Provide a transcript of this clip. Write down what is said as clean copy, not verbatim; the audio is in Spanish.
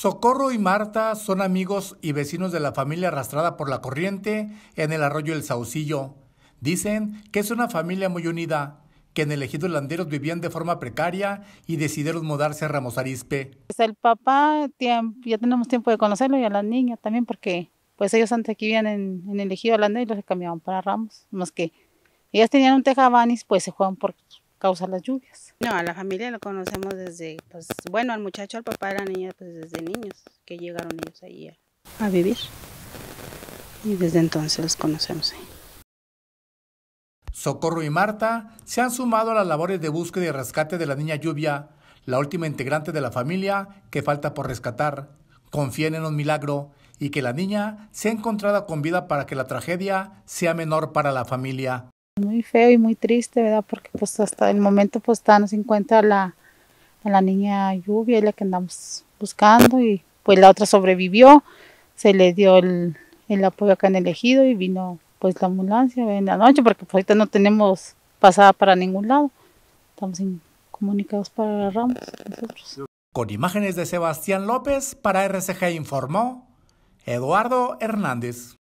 Socorro y Marta son amigos y vecinos de la familia arrastrada por la corriente en el arroyo El Saucillo. Dicen que es una familia muy unida, que en el ejido Landeros vivían de forma precaria y decidieron mudarse a Ramos Arizpe. Pues el papá, ya tenemos tiempo de conocerlo, y a la niña también, porque pues ellos antes aquí vivían en el ejido Landeros y los cambiaban para Ramos. Más que ellas tenían un tejabanis, pues se fueron por causa de las lluvias. No, a la familia lo conocemos desde, pues bueno, al muchacho, al papá de la niña, pues desde niños, que llegaron ellos ahí a vivir. Y desde entonces los conocemos ahí. Socorro y Marta se han sumado a las labores de búsqueda y rescate de la niña Lluvia, la última integrante de la familia que falta por rescatar. Confían en un milagro y que la niña sea encontrada con vida para que la tragedia sea menor para la familia. Muy feo y muy triste, ¿verdad? Porque pues hasta el momento pues no se encuentra a la niña Lluvia, la que andamos buscando, y pues la otra sobrevivió, se le dio el apoyo acá en el ejido y vino pues la ambulancia en la noche, porque pues ahorita no tenemos pasada para ningún lado, estamos incomunicados para Ramos nosotros. Con imágenes de Sebastián López, para RCG informó Eduardo Hernández.